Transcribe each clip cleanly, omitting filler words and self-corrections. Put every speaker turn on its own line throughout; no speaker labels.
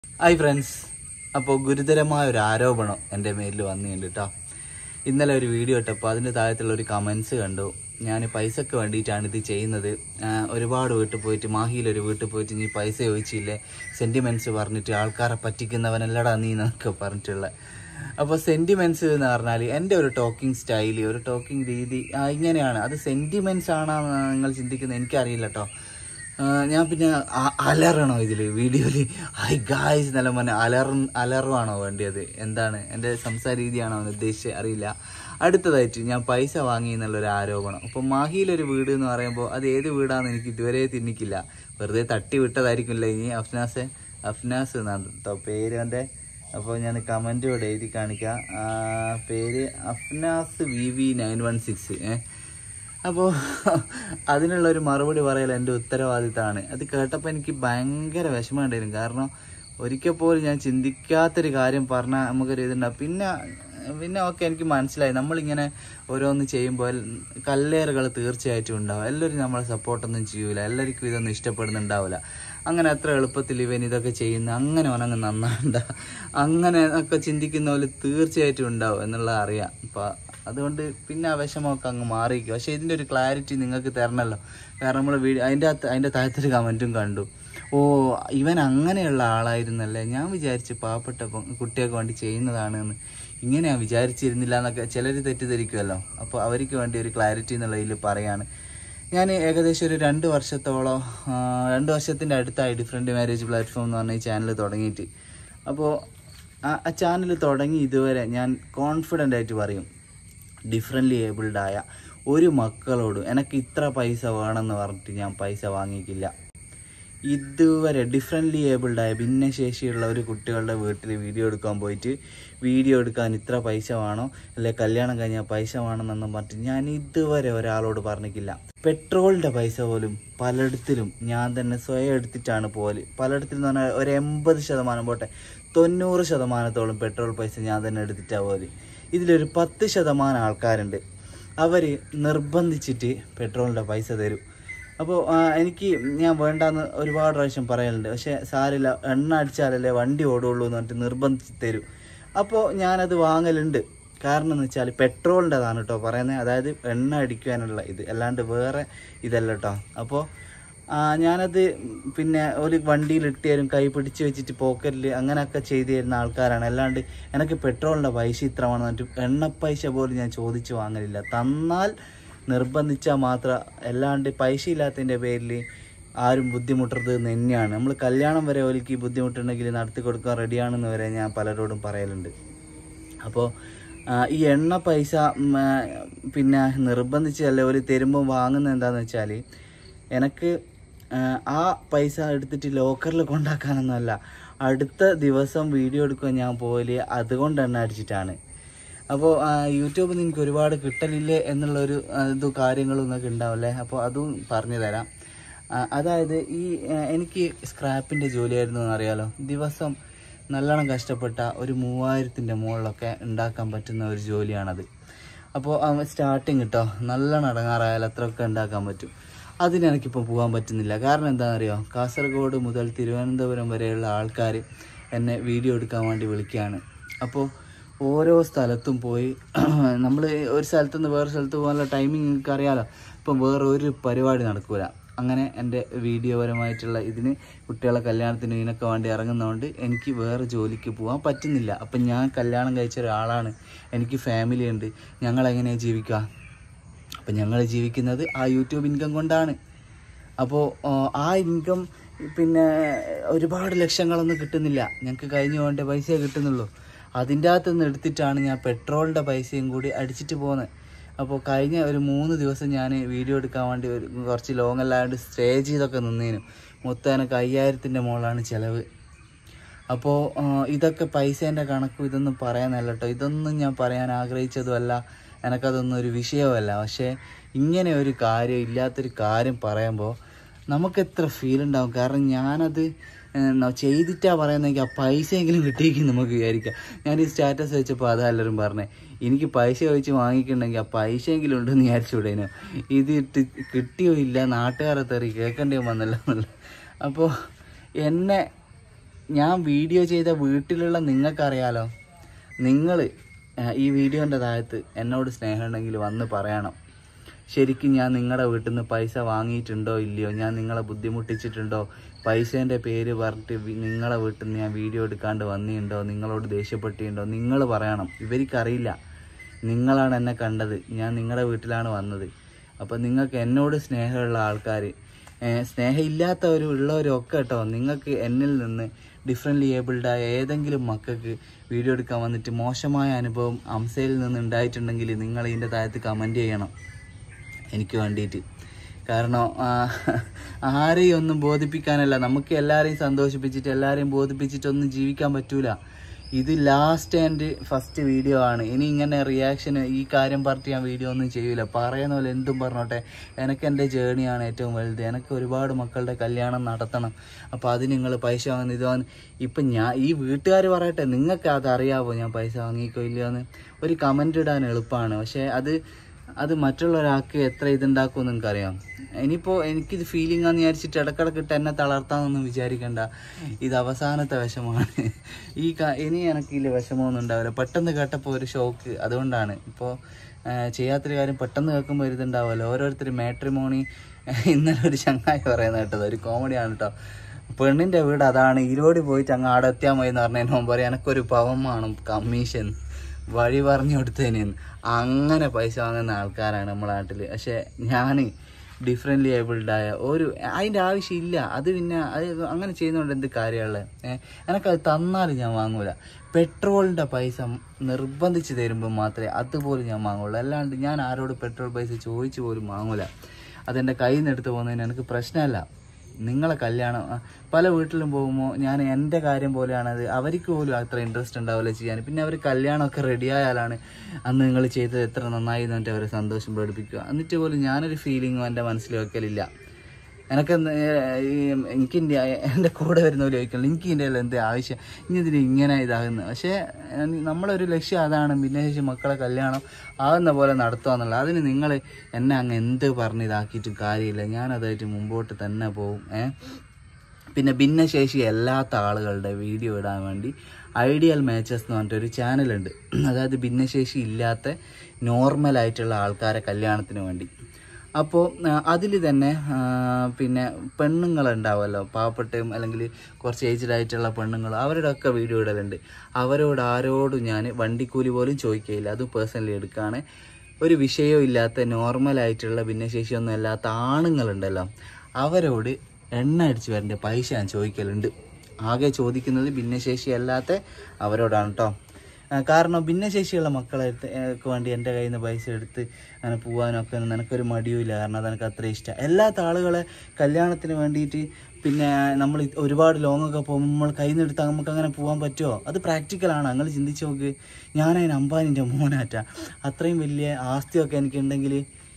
Hi friends, അപ്പോൾ ഗുരുതരമായ ഒരു ആരോപണം എൻ്റെ മേലിൽ വന്നിട്ടുണ്ട് കേട്ടോ. ഇന്നലെ ഒരു വീഡിയോ ഇട്ടപ്പോൾ അതിൻ്റെ താഴത്തുള്ള ഒരു കമൻസ് കണ്ടു. ഞാൻ പൈസക്ക് വേണ്ടിയിട്ടാണ് ഇത് ചെയ്യുന്നത്, ഒരുപാട് വീട്ടിൽ പോയിട്ട് മാഹിയിലൊരു വീട്ടിൽ പോയിട്ട് നീ പൈസ ചോദിച്ചില്ലേ, സെൻറ്റിമെൻറ്റ്സ് പറഞ്ഞിട്ട് ആൾക്കാരെ പറ്റിക്കുന്നവനല്ലടാ നീ എന്നൊക്കെ പറഞ്ഞിട്ടുള്ള. അപ്പോൾ സെൻറ്റിമെൻറ്റ്സ് എന്ന് പറഞ്ഞാൽ എൻ്റെ ഒരു ടോക്കിംഗ് സ്റ്റൈല്, ഒരു ടോക്കിംഗ് രീതി ഇങ്ങനെയാണ്. അത് സെൻറ്റിമെൻറ്റ്സ് ആണെന്ന് നിങ്ങൾ ചിന്തിക്കുന്നത് എനിക്കറിയില്ല കേട്ടോ. ഞാൻ പിന്നെ അലറണോ ഇതിൽ വീഡിയോയിൽ ഹൈ ഗായ്സ് നല്ല മോനെ അലറുവാണോ വേണ്ടിയത്, എന്താണ് എൻ്റെ സംസാര രീതിയാണോ എന്ന് ഉദ്ദേശിച്ച് അറിയില്ല. അടുത്തതായിട്ട് ഞാൻ പൈസ വാങ്ങി എന്നുള്ളൊരു ആരോപണം. അപ്പോൾ മാഹിയിലൊരു വീട് എന്ന് പറയുമ്പോൾ അത് ഏത് വീടാണെന്ന് എനിക്ക് ഇതുവരെ തിന്നിക്കില്ല, വെറുതെ തട്ടി വിട്ടതായിരിക്കില്ല. ഇനി അഫ്നാസ് എന്നാണ് കേട്ടോ പേര് എൻ്റെ. അപ്പോൾ ഞാൻ കമൻറ്റ് ഇവിടെ എഴുതി കാണിക്കാം. പേര് അഫ്നാസ് VV916. അപ്പോൾ അതിനുള്ളൊരു മറുപടി പറയൽ എൻ്റെ ഉത്തരവാദിത്തമാണ്. അത് കേട്ടപ്പോൾ എനിക്ക് ഭയങ്കര വിഷമം ഉണ്ടായിരുന്നു. കാരണം ഒരിക്കൽ പോലും ഞാൻ ചിന്തിക്കാത്തൊരു കാര്യം പറഞ്ഞാൽ നമുക്കൊരു ഇതുണ്ടാവും. പിന്നെ ഓക്കെ, എനിക്ക് മനസ്സിലായി നമ്മളിങ്ങനെ ഓരോന്ന് ചെയ്യുമ്പോൾ കല്ലേറുകൾ തീർച്ചയായിട്ടും ഉണ്ടാവും. എല്ലാവരും നമ്മളെ സപ്പോർട്ടൊന്നും ചെയ്യൂല, എല്ലാവർക്കും ഇതൊന്നും ഇഷ്ടപ്പെടുന്നുണ്ടാവില്ല. അങ്ങനെ അത്ര എളുപ്പത്തിൽ ഇവൻ ഇതൊക്കെ ചെയ്യുന്ന അങ്ങനെ ഓനങ്ങ് നന്നാണ്ട അങ്ങനെ ഒക്കെ ചിന്തിക്കുന്ന പോലെ തീർച്ചയായിട്ടും ഉണ്ടാവും എന്നുള്ളത് അറിയാം. അപ്പം അതുകൊണ്ട് പിന്നെ ആ വിഷമമൊക്കെ അങ്ങ് മാറിയിരിക്കും. പക്ഷേ ഇതിൻ്റെ ഒരു ക്ലാരിറ്റി നിങ്ങൾക്ക് തരണമല്ലോ. കാരണം നമ്മൾ അതിൻ്റെ താഴത്തൊരു കമൻറ്റും കണ്ടു, ഓ ഇവൻ അങ്ങനെയുള്ള ആളായിരുന്നല്ലേ, ഞാൻ വിചാരിച്ച് പാവപ്പെട്ട കുട്ടികൾക്ക് വേണ്ടി ചെയ്യുന്നതാണ് എന്ന്, ഇങ്ങനെ ഞാൻ വിചാരിച്ചിരുന്നില്ല എന്നൊക്കെ ചിലർ തെറ്റിദ്ധരിക്കുമല്ലോ. അപ്പോൾ അവർക്ക് വേണ്ടി ഒരു ക്ലാരിറ്റി എന്നുള്ളതിൽ പറയാണ്. ഞാൻ ഏകദേശം ഒരു 2 വർഷത്തിൻ്റെ അടുത്തായി ഡിഫറെൻറ്റ് മാരേജ് പ്ലാറ്റ്ഫോം എന്ന് പറഞ്ഞ ഈ ചാനൽ തുടങ്ങിയിട്ട്. അപ്പോൾ ആ ചാനൽ തുടങ്ങി ഇതുവരെ ഞാൻ കോൺഫിഡൻ്റ് ആയിട്ട് പറയും, ഡിഫറെൻ്റ്ലി ഏബിൾഡായ ഒരു മക്കളോട് എനിക്ക് ഇത്ര പൈസ വേണമെന്ന് പറഞ്ഞിട്ട് ഞാൻ പൈസ വാങ്ങിക്കില്ല. ഇതുവരെ ഡിഫറെൻ്റ്ലി ഏബിൾഡായ ഭിന്നശേഷിയുള്ള ഒരു കുട്ടികളുടെ വീട്ടിൽ വീഡിയോ എടുക്കാൻ പോയിട്ട് വീഡിയോ എടുക്കാൻ ഇത്ര പൈസ വേണോ, അല്ലെ കല്യാണം കഴിഞ്ഞാൽ പൈസ വേണമെന്നൊന്നും പറഞ്ഞിട്ട് ഞാൻ ഇതുവരെ ഒരാളോട് പറഞ്ഞിട്ടില്ല. പെട്രോളിൻ്റെ പൈസ പോലും പലയിടത്തിലും ഞാൻ തന്നെ സ്വയം എടുത്തിട്ടാണ് പോല്. പലയിടത്തിലും എന്ന് പറഞ്ഞാൽ ഒരു 80% പോട്ടെ 90% പെട്രോൾ പൈസ ഞാൻ തന്നെ എടുത്തിട്ടാണ് പോല്. ഇതിലൊരു 10% ആൾക്കാരുണ്ട്, അവർ നിർബന്ധിച്ചിട്ട് പെട്രോളിൻ്റെ പൈസ തരും. അപ്പോൾ ഞാൻ വേണ്ടാന്ന് ഒരുപാട് പ്രാവശ്യം പറയലുണ്ട്. പക്ഷേ സാരില്ല, എണ്ണ അടിച്ചാലല്ലേ വണ്ടി ഓടുള്ളൂ എന്ന് പറഞ്ഞിട്ട് നിർബന്ധിച്ച് തരും. അപ്പോൾ ഞാനത് വാങ്ങലുണ്ട്. കാരണം എന്ന് വെച്ചാൽ പെട്രോളിൻ്റെതാണ് കേട്ടോ പറയുന്നത്, അതായത് എണ്ണ അടിക്കാനുള്ള ഇത്, അല്ലാണ്ട് വേറെ ഇതല്ല കേട്ടോ. അപ്പോൾ ഞാനത് പിന്നെ ഒരു വണ്ടിയിൽ ഇട്ട് തരും, കൈ പിടിച്ച് വെച്ചിട്ട് പോക്കറ്റിൽ അങ്ങനെയൊക്കെ ചെയ്തു തരുന്ന ആൾക്കാരാണ്. അല്ലാണ്ട് എനിക്ക് പെട്രോളിൻ്റെ പൈസ ഇത്ര വേണമെന്ന് പറഞ്ഞിട്ട് എണ്ണ പൈസ പോലും ഞാൻ ചോദിച്ച് വാങ്ങലില്ല. തന്നാൽ നിർബന്ധിച്ചാൽ മാത്രം, അല്ലാണ്ട് പൈസ ഇല്ലാത്തതിൻ്റെ പേരിൽ ആരും ബുദ്ധിമുട്ടരുത് എന്ന് തന്നെയാണ്. നമ്മൾ കല്യാണം വരെ ഒലിക്ക് ബുദ്ധിമുട്ടുണ്ടെങ്കിൽ നടത്തി കൊടുക്കാൻ റെഡിയാണെന്ന് വരെ ഞാൻ പലരോടും പറയലുണ്ട്. അപ്പോൾ ഈ എണ്ണ പൈസ പിന്നെ നിർബന്ധിച്ച് അല്ല ഒരു തരുമ്പോൾ വാങ്ങുന്നത് എന്താണെന്ന് വെച്ചാൽ, എനിക്ക് ആ പൈസ എടുത്തിട്ട് ലോക്കറിൽ കൊണ്ടാക്കാനൊന്നുമല്ല, അടുത്ത ദിവസം വീഡിയോ എടുക്കാൻ ഞാൻ പോകല് അതുകൊണ്ട് എണ്ണ അടിച്ചിട്ടാണ്. അപ്പോൾ യൂട്യൂബിൽ നിന്ന് എനിക്ക് ഒരുപാട് കിട്ടലില്ലേ എന്നുള്ളൊരു കാര്യങ്ങളും നിങ്ങൾക്ക് ഉണ്ടാവില്ലേ. അപ്പോൾ അതും പറഞ്ഞു തരാം. അതായത് എനിക്ക് സ്ക്രാപ്പിൻ്റെ ജോലിയായിരുന്നു എന്നറിയാലോ. ദിവസം നല്ലോണം കഷ്ടപ്പെട്ട ഒരു 3000-ൻ്റെ മുകളിലൊക്കെ ഉണ്ടാക്കാൻ പറ്റുന്ന ഒരു ജോലിയാണത്. അപ്പോൾ സ്റ്റാർട്ടിങ് കേട്ടോ നല്ലോണം അടങ്ങാറായാൽ അത്രയൊക്കെ ഉണ്ടാക്കാൻ പറ്റും. അതിനെനിക്കിപ്പോൾ പോകാൻ പറ്റുന്നില്ല. കാരണം എന്താണെന്നറിയോ, കാസർഗോഡ് മുതൽ തിരുവനന്തപുരം വരെയുള്ള ആൾക്കാർ എന്നെ വീഡിയോ എടുക്കാൻ വേണ്ടി വിളിക്കുകയാണ്. അപ്പോൾ ഓരോ സ്ഥലത്തും പോയി നമ്മൾ ഒരു സ്ഥലത്തുനിന്ന് വേറെ സ്ഥലത്ത് പോകാനുള്ള ടൈമിങ് നിങ്ങൾക്ക് അറിയാമല്ലോ. ഇപ്പം വേറെ ഒരു പരിപാടി നടക്കില്ല. അങ്ങനെ എൻ്റെ വീഡിയോപരമായിട്ടുള്ള ഇതിന് കുട്ടികളെ കല്യാണത്തിന് ഇതിനൊക്കെ വേണ്ടി ഇറങ്ങുന്നതുകൊണ്ട് എനിക്ക് വേറെ ജോലിക്ക് പോകാൻ പറ്റുന്നില്ല. അപ്പം ഞാൻ കല്യാണം കഴിച്ച ഒരാളാണ്, എനിക്ക് ഫാമിലി ഉണ്ട്, ഞങ്ങളെങ്ങനെയാണ് ജീവിക്കുക? അപ്പം ഞങ്ങൾ ജീവിക്കുന്നത് ആ യൂട്യൂബ് ഇൻകം കൊണ്ടാണ്. അപ്പോൾ ആ ഇൻകം പിന്നെ ഒരുപാട് ലക്ഷങ്ങളൊന്നും കിട്ടുന്നില്ല, ഞങ്ങൾക്ക് കഴിഞ്ഞു പോകേണ്ട പൈസയെ കിട്ടുന്നുള്ളൂ. അതിൻ്റെ അകത്തുനിന്ന് എടുത്തിട്ടാണ് ഞാൻ പെട്രോളിൻ്റെ പൈസയും കൂടി അടിച്ചിട്ട് പോകുന്നത്. അപ്പോൾ കഴിഞ്ഞ ഒരു 3 ദിവസം ഞാൻ വീഡിയോ എടുക്കാൻ വേണ്ടി കുറച്ച് ലോങ് അല്ലാണ്ട് സ്റ്റേ ചെയ്തൊക്കെ നിന്നേനു. മൊത്തം എനിക്ക് 5000-ൻ്റെ മുകളിലാണ് ചിലവ്. അപ്പോൾ ഇതൊക്കെ പൈസേൻ്റെ കണക്കും ഇതൊന്നും പറയാനല്ല കേട്ടോ, ഇതൊന്നും ഞാൻ പറയാൻ ആഗ്രഹിച്ചതുമല്ല, എനിക്കതൊന്നും ഒരു വിഷയമല്ല. പക്ഷേ ഇങ്ങനെ ഒരു കാര്യം ഇല്ലാത്തൊരു കാര്യം പറയുമ്പോൾ നമുക്കെത്ര ഫീൽ ഉണ്ടാവും. കാരണം ഞാനത് ചെയ്തിട്ടാണ് പറയുന്നതെങ്കിൽ ആ പൈസയെങ്കിലും കിട്ടിയെങ്കിൽ നമുക്ക് വിചാരിക്കാം. ഞാൻ ഈ സ്റ്റാറ്റസ് വെച്ചപ്പോൾ അതെല്ലാവരും പറഞ്ഞേ, എനിക്ക് പൈസ ചോദിച്ച് വാങ്ങിക്കണമെങ്കിൽ ആ പൈസയെങ്കിലും ഉണ്ടെന്ന് വിചാരിച്ചുവിടേനോ, ഇത് കിട്ടിയോ ഇല്ല നാട്ടുകാരെ തെറി കേൾക്കേണ്ടി വന്നല്ലോ എന്നല്ല. അപ്പോൾ എന്നെ ഞാൻ വീഡിയോ ചെയ്ത വീട്ടിലുള്ള നിങ്ങൾക്കറിയാലോ, നിങ്ങൾ ഈ വീഡിയോൻ്റെ താഴത്ത് എന്നോട് സ്നേഹമുണ്ടെങ്കിൽ വന്ന് പറയണം. ശരിക്കും ഞാൻ നിങ്ങളുടെ വീട്ടിൽ നിന്ന് പൈസ വാങ്ങിയിട്ടുണ്ടോ ഇല്ലയോ, ഞാൻ നിങ്ങളെ ബുദ്ധിമുട്ടിച്ചിട്ടുണ്ടോ, പൈസേൻ്റെ പേര് പറഞ്ഞിട്ട് നിങ്ങളെ വീട്ടിൽ നിന്ന് ഞാൻ വീഡിയോ എടുക്കാണ്ട് വന്നിട്ടുണ്ടോ, നിങ്ങളോട് ദേഷ്യപ്പെട്ടിട്ടുണ്ടോ, നിങ്ങൾ പറയണം. ഇവർക്കറിയില്ല, നിങ്ങളാണ് എന്നെ കണ്ടത്, ഞാൻ നിങ്ങളുടെ വീട്ടിലാണ് വന്നത്. അപ്പോൾ നിങ്ങൾക്ക് എന്നോട് സ്നേഹമുള്ള ആൾക്കാർ, സ്നേഹമില്ലാത്തവരും ഉള്ളവരും ഒക്കെ കേട്ടോ, നിങ്ങൾക്ക് എന്നിൽ നിന്ന് ഡിഫറെൻ്റ്ലി ഏബിൾഡായ ഏതെങ്കിലും മക്കൾക്ക് വീഡിയോ എടുക്കാൻ വന്നിട്ട് മോശമായ അനുഭവം അംസയിൽ നിന്ന് ഉണ്ടായിട്ടുണ്ടെങ്കിൽ നിങ്ങൾ ഇതിൻ്റെ താഴത്ത് കമൻറ്റ് ചെയ്യണം എനിക്ക് വേണ്ടിയിട്ട്. കാരണം ആരെയും ഒന്നും ബോധിപ്പിക്കാനല്ല, നമുക്ക് എല്ലാവരെയും സന്തോഷിപ്പിച്ചിട്ട് എല്ലാവരെയും ബോധിപ്പിച്ചിട്ടൊന്നും ജീവിക്കാൻ പറ്റൂല. ഇത് ലാസ്റ്റ് ആൻഡ് ഫസ്റ്റ് വീഡിയോ ആണ്. ഇനി ഇങ്ങനെ റിയാക്ഷൻ ഈ കാര്യം പറഞ്ഞിട്ട് ഞാൻ വീഡിയോ ഒന്നും ചെയ്യൂല. പറയുന്ന പോലെ എന്തും പറഞ്ഞോട്ടെ, എനിക്ക് എൻ്റെ ജേണിയാണ് ഏറ്റവും വലുത്. എനിക്ക് ഒരുപാട് മക്കളുടെ കല്യാണം നടത്തണം. അപ്പോൾ അത് നിങ്ങൾ പൈസ വാങ്ങുന്ന ഇത് വാങ്ങുന്നു. ഇപ്പം ഞാൻ ഈ വീട്ടുകാർ പറയട്ടെ, നിങ്ങൾക്ക് അതറിയാവോ ഞാൻ പൈസ വാങ്ങിക്കോ ഇല്ലയോ എന്ന്? ഒരു കമൻ്റ് ഇടാൻ എളുപ്പമാണ്, പക്ഷേ അത് മറ്റുള്ള ഒരാൾക്ക് എത്ര ഇതുണ്ടാക്കുമെന്ന് നിങ്ങൾക്കറിയാം. ഇനിയിപ്പോൾ എനിക്കിത് ഫീലിംഗ് ആണെന്ന് വിചാരിച്ചിട്ട് ഇടക്കിടക്കിട്ട് എന്നെ തളർത്താമെന്നൊന്നും വിചാരിക്കണ്ട. ഇത് അവസാനത്തെ വിഷമമാണ്. ഇനി എനിക്കില്ല വിഷമമൊന്നും ഉണ്ടാവില്ല. പെട്ടെന്ന് കേട്ടപ്പോൾ ഒരു ഷോക്ക്, അതുകൊണ്ടാണ്. ഇപ്പോൾ ചെയ്യാത്തൊരു കാര്യം പെട്ടെന്ന് കേൾക്കുമ്പോൾ ഇതുണ്ടാവുമല്ലോ. ഓരോരുത്തർ മാട്രിമോണി, ഇന്നലെ ഒരു ചങ്ങായി പറയുന്നത് കേട്ടത്, ഒരു കോമഡിയാണ് കേട്ടോ. പെണ്ണിൻ്റെ വീട് അതാണ്, ഈരോടി പോയിട്ട് അങ്ങ് അവിടെ എത്തിയാൽ മതി എന്ന് പറഞ്ഞതിന് മുമ്പ് പറയാം എനിക്കൊരു പവൻ വേണം കമ്മീഷൻ, വഴി പറഞ്ഞു കൊടുത്തതിന്. അങ്ങനെ പൈസ വാങ്ങുന്ന ആൾക്കാരാണ് നമ്മുടെ നാട്ടിൽ. പക്ഷേ ഞാൻ ഡിഫറെൻ്റ്ലി ഏബിൾഡായ അതിൻ്റെ ആവശ്യമില്ല. അത് പിന്നെ അത് അങ്ങനെ ചെയ്യുന്നതുകൊണ്ട് എന്ത് കാര്യമുള്ളത്? എനിക്കത് തന്നാലും ഞാൻ വാങ്ങൂല. പെട്രോളിൻ്റെ പൈസ നിർബന്ധിച്ച് തരുമ്പോൾ മാത്രമേ അതുപോലും ഞാൻ വാങ്ങുള്ളൂ. അല്ലാണ്ട് ഞാൻ ആരോട് പെട്രോൾ പൈസ ചോദിച്ചു പോലും വാങ്ങൂല. അതെൻ്റെ കയ്യിൽ നിന്ന് എടുത്ത് പോകുന്നതിന് എനിക്ക് പ്രശ്നമല്ല. നിങ്ങളെ കല്യാണം പല വീട്ടിലും പോകുമ്പോൾ ഞാൻ എൻ്റെ കാര്യം പോലെയാണത്, അവർക്ക് പോലും അത്ര ഇൻട്രസ്റ്റ് ഉണ്ടാവില്ല ചെയ്യാൻ. പിന്നെ അവർ കല്യാണമൊക്കെ റെഡിയായാലാണ് അന്ന് നിങ്ങൾ ചെയ്തത് എത്ര നന്നായി എന്നിട്ട് അവരെ സന്തോഷം പ്രകടിപ്പിക്കുക. എന്നിട്ട് പോലും ഞാനൊരു ഫീലിങ്ങും എൻ്റെ മനസ്സിൽ വെക്കലില്ല. എനിക്ക് എൻ്റെ കൂടെ വരുന്നവർ ചോദിക്കണം എനിക്ക് ഇതിൻ്റെ എന്ത് ആവശ്യം, ഇനി ഇതിന് ഇങ്ങനെ ഇതാകുന്നത്. പക്ഷേ നമ്മളൊരു ലക്ഷ്യം അതാണ്, ഭിന്നശേഷി മക്കളെ കല്യാണം ആകുന്ന പോലെ നടത്തുക എന്നുള്ളത്. അതിന് നിങ്ങൾ എന്നെ അങ്ങ് എന്ത് പറഞ്ഞ് ഇതാക്കിയിട്ടും കാര്യമില്ല. ഞാനതായിട്ട് മുമ്പോട്ട് തന്നെ പോവും. പിന്നെ ഭിന്നശേഷി അല്ലാത്ത ആളുകളുടെ വീഡിയോ ഇടാൻ വേണ്ടി ഐഡിയൽ മാച്ചസ് എന്ന് പറഞ്ഞിട്ടൊരു ചാനലുണ്ട്. അതായത് ഭിന്നശേഷി ഇല്ലാത്ത നോർമലായിട്ടുള്ള ആൾക്കാരെ കല്യാണത്തിന് വേണ്ടി. അപ്പോൾ അതിൽ തന്നെ പിന്നെ പെണ്ണുങ്ങളുണ്ടാവുമല്ലോ, പാവപ്പെട്ടയും അല്ലെങ്കിൽ കുറച്ച് ഏജ്ഡ് ആയിട്ടുള്ള പെണ്ണുങ്ങൾ, അവരുടെ ഒക്കെ വീഡിയോ ഇടലുണ്ട്. അവരോട് ആരോടും ഞാൻ വണ്ടിക്കൂലി പോലും ചോദിക്കുകയില്ല. അത് പേഴ്സണലി എടുക്കുകയാണ്. ഒരു വിഷയവും ഇല്ലാത്ത നോർമലായിട്ടുള്ള ഭിന്നശേഷിയൊന്നും ഇല്ലാത്ത ആണുങ്ങളുണ്ടല്ലോ, അവരോട് എണ്ണ അടിച്ച് വരേണ്ട പൈസ ഞാൻ ചോദിക്കലുണ്ട്. ആകെ ചോദിക്കുന്നത് ഭിന്നശേഷി അല്ലാത്ത അവരോടാണ് കേട്ടോ. കാരണം ഭിന്നശേഷിയുള്ള മക്കളെ വേണ്ടി എൻ്റെ കയ്യിൽ നിന്ന് പൈസ എടുത്ത് അങ്ങനെ പോകാനൊക്കെ നിനക്കൊരു മടിയുമില്ല. കാരണം അതെനിക്ക് അത്ര ഇഷ്ടം. എല്ലാത്ത ആളുകളെ കല്യാണത്തിന് വേണ്ടിയിട്ട് പിന്നെ നമ്മൾ ഒരുപാട് ലോങ്ങൊക്കെ പോകുമ്പോൾ നമ്മൾ കയ്യിൽ നിന്ന് എടുത്താൽ നമുക്ക് അങ്ങനെ പോകാൻ പറ്റുമോ? അത് പ്രാക്ടിക്കലാണ്. നിങ്ങൾ ചിന്തിച്ച് നോക്ക്. ഞാനതിന് അംബാനിൻ്റെ മോനാറ്റ, അത്രയും വലിയ ആസ്തിയൊക്കെ എനിക്കുണ്ടെങ്കിൽ.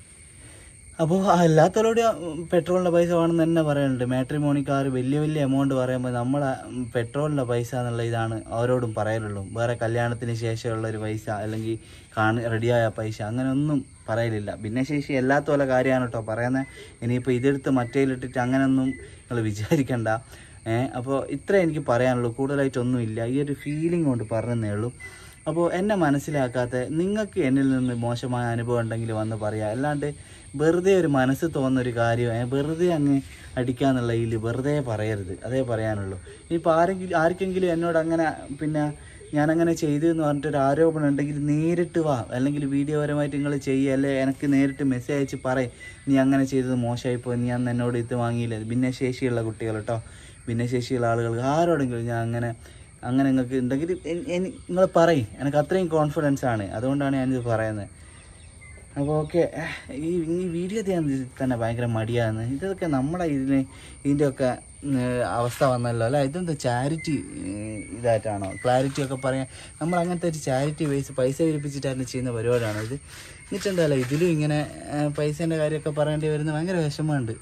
അപ്പോൾ അല്ലാത്തവരോട് പെട്രോളിൻ്റെ പൈസ വേണമെന്ന് തന്നെ പറയുന്നുണ്ട്. മാട്രിമോണിക്കാർ വലിയ വലിയ എമൗണ്ട് പറയുമ്പോൾ നമ്മൾ പെട്രോളിൻ്റെ പൈസ എന്നുള്ള ഇതാണ് അവരോടും പറയലുള്ളൂ. വേറെ കല്യാണത്തിന് ശേഷമുള്ളൊരു പൈസ അല്ലെങ്കിൽ റെഡിയായ പൈസ അങ്ങനെയൊന്നും പറയലില്ല. ഭിന്നശേഷി എല്ലാത്ത പോലെ കാര്യമാണ് കേട്ടോ പറയുന്നത്. ഇനിയിപ്പോൾ ഇതെടുത്ത് മറ്റേലിട്ടിട്ട് അങ്ങനെയൊന്നും നിങ്ങൾ വിചാരിക്കണ്ട. അപ്പോൾ ഇത്രേ എനിക്ക് പറയാനുള്ളൂ, കൂടുതലായിട്ടൊന്നുമില്ല. ഈ ഒരു ഫീലിംഗ് കൊണ്ട് പറഞ്ഞതേ ഉള്ളൂ. അപ്പോൾ എന്നെ മനസ്സിലാക്കാത്ത നിങ്ങൾക്ക് എന്നിൽ നിന്ന് മോശമായ അനുഭവം ഉണ്ടെങ്കിൽ വന്ന് പറയാം. അല്ലാണ്ട് വെറുതെ ഒരു മനസ്സ് തോന്നുന്നൊരു കാര്യം വെറുതെ അങ്ങ് അടിക്കാന്നുള്ള ഇതിൽ വെറുതെ പറയരുത്. അതേ പറയാനുള്ളൂ. ഇപ്പോൾ ആർക്കെങ്കിലും എന്നോട് അങ്ങനെ പിന്നെ ഞാനങ്ങനെ ചെയ്തു എന്ന് പറഞ്ഞിട്ടൊരു ആരോപണം ഉണ്ടെങ്കിൽ നേരിട്ട് വാ, അല്ലെങ്കിൽ വീഡിയോ പരമായിട്ട് നിങ്ങൾ ചെയ്യുക, അല്ലെ എനിക്ക് നേരിട്ട് മെസ്സേജ് അയച്ച് പറയും നീ അങ്ങനെ ചെയ്തത് മോശമായിപ്പോയി, നീ അന്ന് എന്നോട് ഇത് വാങ്ങിയില്ല. ഭിന്നശേഷിയുള്ള കുട്ടികൾ കേട്ടോ, ഭിന്നശേഷിയുള്ള ആളുകൾക്ക് ആരോടെങ്കിലും ഞാൻ അങ്ങനെ നിങ്ങൾക്ക് ഉണ്ടെങ്കിൽ നിങ്ങൾ പറയും. എനിക്ക് അത്രയും കോൺഫിഡൻസ് ആണ്, അതുകൊണ്ടാണ് ഞാനിത് പറയുന്നത്. അപ്പോൾ ഓക്കെ, ഈ വീഡിയോ ചെയ്യാൻ തന്നെ ഭയങ്കര മടിയാണ്. ഇതൊക്കെ നമ്മുടെ ഇതിൻ്റെയൊക്കെ അവസ്ഥ വന്നല്ലോ അല്ല. ഇതെന്താ ചാരിറ്റി ഇതായിട്ടാണോ? ക്ലാരിറ്റി ഒക്കെ പറയാൻ നമ്മൾ അങ്ങനത്തെ ഒരു ചാരിറ്റി ബേസ് പൈസ വിരിപ്പിച്ചിട്ടായിരുന്നു ചെയ്യുന്ന പരിപാടിയാണ് ഇത്. എന്നിട്ടെന്തായാലും ഇതിലും ഇങ്ങനെ പൈസേൻ്റെ കാര്യമൊക്കെ പറയേണ്ടി വരുന്ന ഭയങ്കര വിഷമമുണ്ട്.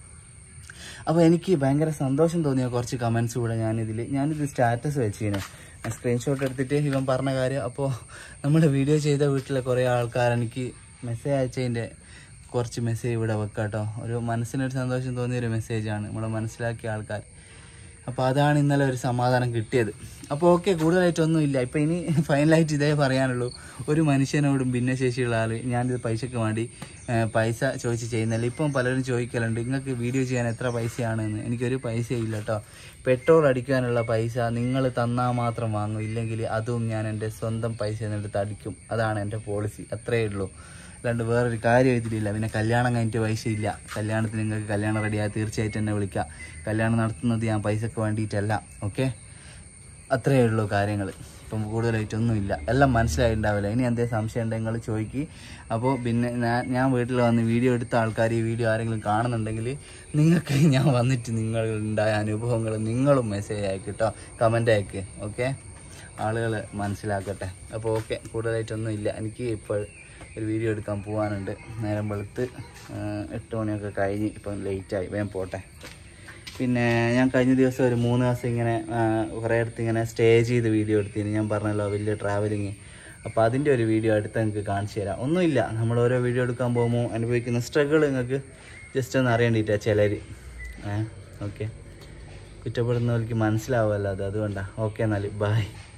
അപ്പോൾ എനിക്ക് ഭയങ്കര സന്തോഷം തോന്നിയ കുറച്ച് കമൻസ് കൂടെ ഞാനിത് സ്റ്റാറ്റസ് വെച്ചിരുന്നു, സ്ക്രീൻഷോട്ട് എടുത്തിട്ട് ഇവൻ പറഞ്ഞ കാര്യം. അപ്പോൾ നമ്മൾ വീഡിയോ ചെയ്ത വീട്ടിലെ കുറേ ആൾക്കാർ എനിക്ക് മെസ്സേജ് അയച്ചതിൻ്റെ കുറച്ച് മെസ്സേജ് ഇവിടെ വെക്കാം കേട്ടോ. ഒരു മനസ്സിനൊരു സന്തോഷം തോന്നിയൊരു മെസ്സേജാണ്, നമ്മളെ മനസ്സിലാക്കിയ ആൾക്കാർ. അപ്പോൾ അതാണ് ഇന്നലെ ഒരു സമാധാനം കിട്ടിയത്. അപ്പോൾ ഓക്കെ, കൂടുതലായിട്ടൊന്നുമില്ല. ഇപ്പം ഇനി ഫൈനലായിട്ട് ഇതേ പറയാനുള്ളൂ. ഒരു മനുഷ്യനോടും ഭിന്നശേഷിയുള്ള ആൾ ഞാനിത് പൈസയ്ക്ക് വേണ്ടി പൈസ ചോദിച്ച് ചെയ്യുന്നില്ല. ഇപ്പം പലരും ചോദിക്കലുണ്ട്, നിങ്ങൾക്ക് വീഡിയോ ചെയ്യാൻ എത്ര പൈസയാണെന്ന്. എനിക്കൊരു പൈസയില്ല കേട്ടോ. പെട്രോൾ അടിക്കാനുള്ള പൈസ നിങ്ങൾ തന്നാൽ മാത്രം വാങ്ങും, ഇല്ലെങ്കിൽ അതും ഞാൻ എൻ്റെ സ്വന്തം പൈസ എന്നിട്ട് അടിക്കും. അതാണ് എൻ്റെ പോളിസി, അത്രയേ ഉള്ളൂ. അല്ലാണ്ട് വേറൊരു കാര്യം ഇതിലില്ല. പിന്നെ കല്യാണം കഴിഞ്ഞിട്ട് പൈസ ഇല്ല. കല്യാണത്തിന് നിങ്ങൾക്ക് കല്യാണം റെഡിയായി തീർച്ചയായിട്ടും എന്നെ വിളിക്കാം. കല്യാണം നടത്തുന്നത് ഞാൻ പൈസക്ക് വേണ്ടിയിട്ടല്ല. ഓക്കെ, അത്രയേ ഉള്ളൂ കാര്യങ്ങൾ. ഇപ്പം കൂടുതലായിട്ടൊന്നുമില്ല. എല്ലാം മനസ്സിലായിട്ടുണ്ടാവില്ല. ഇനി എന്തെങ്കിലും സംശയം ഉണ്ടെങ്കിൽ നിങ്ങൾ ചോദിക്കുക. അപ്പോൾ പിന്നെ ഞാൻ വീട്ടിൽ വന്ന് വീഡിയോ എടുത്ത ആൾക്കാർ ഈ വീഡിയോ ആരെങ്കിലും കാണുന്നുണ്ടെങ്കിൽ നിങ്ങൾക്ക് ഞാൻ വന്നിട്ട് നിങ്ങളുണ്ടായ അനുഭവങ്ങൾ നിങ്ങളും മെസ്സേജ് അയക്കും കേട്ടോ, കമൻ്റ് അയക്ക്. ഓക്കെ, ആളുകൾ മനസ്സിലാക്കട്ടെ. അപ്പോൾ ഓക്കെ, കൂടുതലായിട്ടൊന്നും ഇല്ല. എനിക്ക് ഇപ്പോൾ ഒരു വീഡിയോ എടുക്കാൻ പോകാനുണ്ട്. നേരം വെളുത്ത് 8 മണിയൊക്കെ കഴിഞ്ഞ് ഇപ്പം ലേറ്റായി, വേഗം പോട്ടെ. പിന്നെ ഞാൻ കഴിഞ്ഞ ദിവസം ഒരു 3 ദിവസം ഇങ്ങനെ കുറേ അടുത്ത് ഇങ്ങനെ സ്റ്റേ ചെയ്ത് വീഡിയോ എടുത്തിന്. ഞാൻ പറഞ്ഞല്ലോ വലിയ ട്രാവലിങ്. അപ്പോൾ അതിൻ്റെ ഒരു വീഡിയോ അടുത്ത് നിങ്ങൾക്ക് കാണിച്ചു തരാം. ഒന്നുമില്ല, നമ്മൾ ഓരോ വീഡിയോ എടുക്കാൻ പോകുമ്പോൾ അനുഭവിക്കുന്ന സ്ട്രഗിൾ നിങ്ങൾക്ക് ജസ്റ്റ് ഒന്ന് അറിയേണ്ടിയിട്ടാണ് ചിലർ. ഓക്കെ, കുറ്റപ്പെടുന്നവർക്ക് മനസ്സിലാവുമല്ലോ അതുകൊണ്ടാണ്. ഓക്കെ, എന്നാൽ ബൈ.